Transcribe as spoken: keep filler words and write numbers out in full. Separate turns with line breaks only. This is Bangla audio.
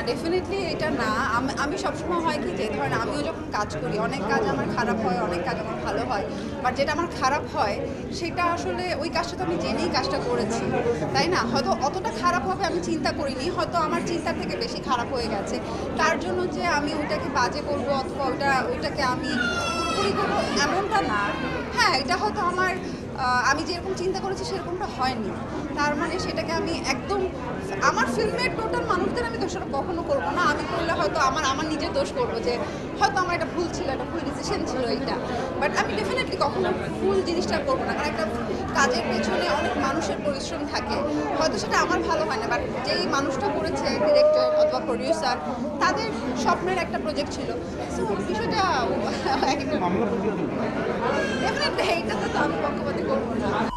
ডেফিনেটলি এটা না। আমি আমি সবসময় হয় কি যে ধরেন আমিও যখন কাজ করি অনেক কাজ আমার খারাপ হয়, অনেক কাজ আমার ভালো হয়, বাট যেটা আমার খারাপ হয় সেটা আসলে ওই কাজটা তো আমি জেনেই কাজটা করেছি, তাই না? হয়তো অতটা খারাপ হবে আমি চিন্তা করিনি, হয়তো আমার চিন্তার থেকে বেশি খারাপ হয়ে গেছে, তার জন্য যে আমি ওইটাকে বাজে করবো অথবা ওইটা ওইটাকে আমি পুরোপুরি করবো এমনটা না। হ্যাঁ, এটা হয়তো আমার আমি যেরকম চিন্তা করেছি সেরকমটা হয়নি, তার মানে সেটাকে আমি একদম আমার ফিল্মের টোটাল মানুষদের আমি দোষটা কখনো করবো না। আমি করলে হয়তো আমার আমার নিজের দোষ করবো যে হয়তো আমার এটা ভুল ছিল, একটা ভুল ডিসিশন ছিল এইটা, বাট আমি ডেফিনেটলি কখনো ভুল জিনিসটা করবো না, কারণ একটা কাজের পেছনে অনেক মানুষের পরিশ্রম থাকে, হয়তো সেটা আমার ভালো হয় না, বাট যেই মানুষটা করেছে ডিরেক্টর অথবা প্রডিউসার তাদের স্বপ্নের একটা প্রজেক্ট ছিল, সো বিষয়টা ডেফিনেটলি এইটাতে তো আমি পক্ষপাতি করবো না।